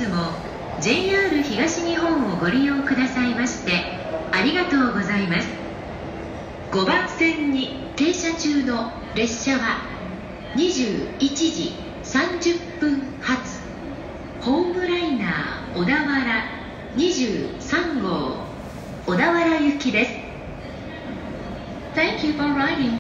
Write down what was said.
日も JR 東日本をご利用くださいましてありがとうございます。5番線に停車中の列車は21時30分発ホームライナー小田原23号小田原行きです。Thank you for riding